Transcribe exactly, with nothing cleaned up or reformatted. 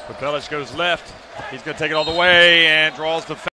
Prepelic goes left. He's going to take it all the way and draws the foul.